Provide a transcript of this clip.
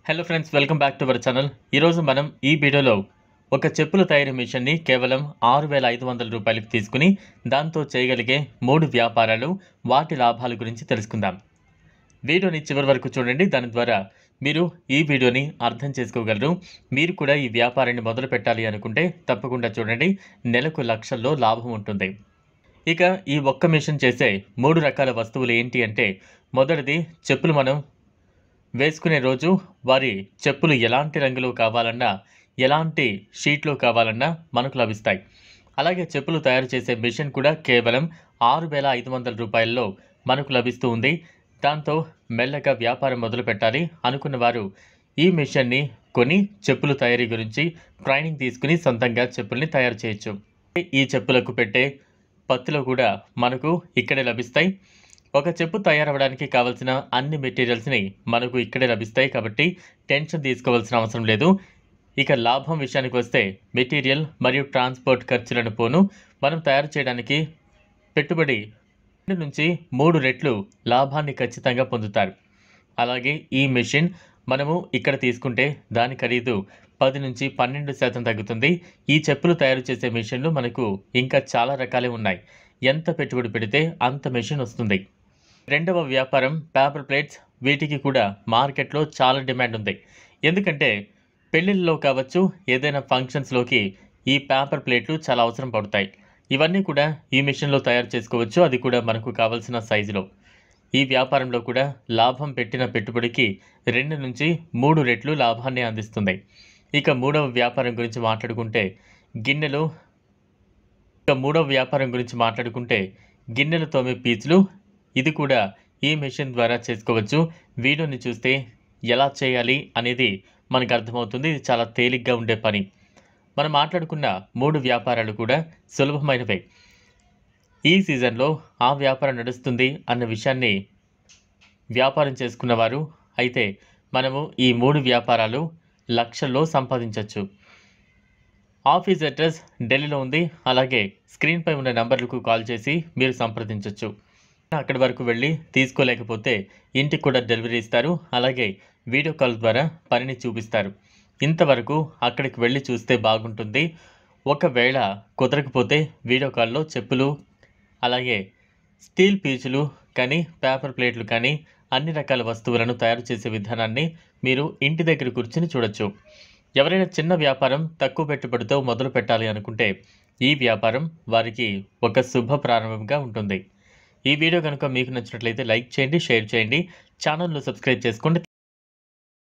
Hello friends, welcome back to our channel. ఈరోజు మనం ఈ వీడియోలో ఒక చెప్పుల తయారీ మిషన్ని కేవలం 6,500 రూపాయలకు తీసుకుని దాంతో చేయగలిగే 3 వ్యాపారాలు, వాటి లాభాల గురించి తెలుసుకుందాం. వీడియోని చివరి వరకు చూడండి. దాని ద్వారా మీరు ఈ వీడియోని అర్థం చేసుకోగలరు. మీరు కూడా ఈ వ్యాపారాన్ని మొదలు పెట్టాలి అనుకుంటే తప్పకుండా చూడండి. నెలకు లక్షల్లో లాభం ఉంటుంది. ఇక ఈ ఒక్క మిషన్ చేసే 3 రకాల వస్తువులు ఏంటి అంటే, మొదటిది చెప్పులు. మనం వేసుకునే రోజు వారి చెప్పులు ఎలాంటి రంగులో కావాలన్నా, ఎలాంటి షీట్లో కావాలన్నా మనకు లభిస్తాయి. అలాగే చెప్పులు తయారు చేసే మిషన్ కూడా కేవలం 6,500 రూపాయల్లో మనకు లభిస్తూ ఉంది. దాంతో మెల్లగా వ్యాపారం మొదలు పెట్టాలి అనుకున్న వారు ఈ మిషన్ని కొని చెప్పులు తయారీ గురించి ట్రైనింగ్ తీసుకుని సొంతంగా చెప్పుల్ని తయారు చేయొచ్చు. ఈ చెప్పులకు పెట్టే పత్తులు కూడా మనకు ఇక్కడే లభిస్తాయి. ఒక చెప్పు తయారవడానికి కావాల్సిన అన్ని మెటీరియల్స్ని మనకు ఇక్కడే లభిస్తాయి కాబట్టి టెన్షన్ తీసుకోవాల్సిన అవసరం లేదు. ఇక లాభం విషయానికి వస్తే, మెటీరియల్ మరియు ట్రాన్స్పోర్ట్ ఖర్చులను పోను మనం తయారు చేయడానికి పెట్టుబడి 2 నుంచి 3 రెట్లు లాభాన్ని ఖచ్చితంగా పొందుతారు. అలాగే ఈ మెషిన్ మనము ఇక్కడ తీసుకుంటే దాని ఖరీదు 10 నుంచి 12% తగ్గుతుంది. ఈ చెప్పులు తయారు చేసే మెషిన్లు మనకు ఇంకా చాలా రకాలే ఉన్నాయి. ఎంత పెట్టుబడి పెడితే అంత మెషిన్ వస్తుంది. రెండవ వ్యాపారం పేపర్ ప్లేట్స్. వీటికి కూడా మార్కెట్లో చాలా డిమాండ్ ఉంది. ఎందుకంటే పెళ్ళిళ్ళలో కావచ్చు, ఏదైనా ఫంక్షన్స్లోకి ఈ పేపర్ ప్లేట్లు చాలా అవసరం పడతాయి. ఇవన్నీ కూడా ఈ మిషన్లో తయారు చేసుకోవచ్చు, అది కూడా మనకు కావాల్సిన సైజులో. ఈ వ్యాపారంలో కూడా లాభం పెట్టిన పెట్టుబడికి 2 నుంచి 3 రెట్లు లాభాన్ని అందిస్తుంది. ఇక మూడవ వ్యాపారం గురించి మాట్లాడుకుంటే గిన్నెలు తోమే పీచులు. ఇది కూడా ఈ మెషిన్ ద్వారా చేసుకోవచ్చు. వీడియోని చూస్తే ఎలా చేయాలి అనేది మనకు అర్థమవుతుంది. ఇది చాలా తేలిగ్గా ఉండే పని. మనం మాట్లాడుకున్న 3 వ్యాపారాలు కూడా సులభమైనవే. ఈ సీజన్లో ఆ వ్యాపారం నడుస్తుంది అన్న విషయాన్ని వ్యాపారం చేసుకున్నవారు అయితే మనము ఈ 3 వ్యాపారాలు లక్షల్లో సంపాదించవచ్చు. ఆఫీస్ అడ్రస్ ఢిల్లీలో ఉంది. అలాగే స్క్రీన్పై ఉన్న నంబర్లకు కాల్ చేసి మీరు సంప్రదించవచ్చు. అక్కడి వరకు వెళ్ళి తీసుకోలేకపోతే ఇంటికి కూడా డెలివరీ ఇస్తారు. అలాగే వీడియో కాల్ ద్వారా పనిని చూపిస్తారు. ఇంతవరకు అక్కడికి వెళ్ళి చూస్తే బాగుంటుంది. ఒకవేళ కుదరకపోతే వీడియో కాల్లో చెప్పులు, అలాగే స్టీల్ పీచులు కానీ, పేపర్ ప్లేట్లు కానీ, అన్ని రకాల వస్తువులను తయారు చేసే విధానాన్ని మీరు ఇంటి దగ్గర కూర్చుని చూడొచ్చు. ఎవరైనా చిన్న వ్యాపారం తక్కువ పెట్టుబడితో మొదలు పెట్టాలి అనుకుంటే ఈ వ్యాపారం వారికి ఒక శుభ ప్రారంభంగా ఉంటుంది. ఈ వీడియో కనుక మీకు నచ్చినట్లయితే లైక్ చేయండి, షేర్ చేయండి, ఛానల్ను సబ్స్క్రైబ్ చేసుకోండి.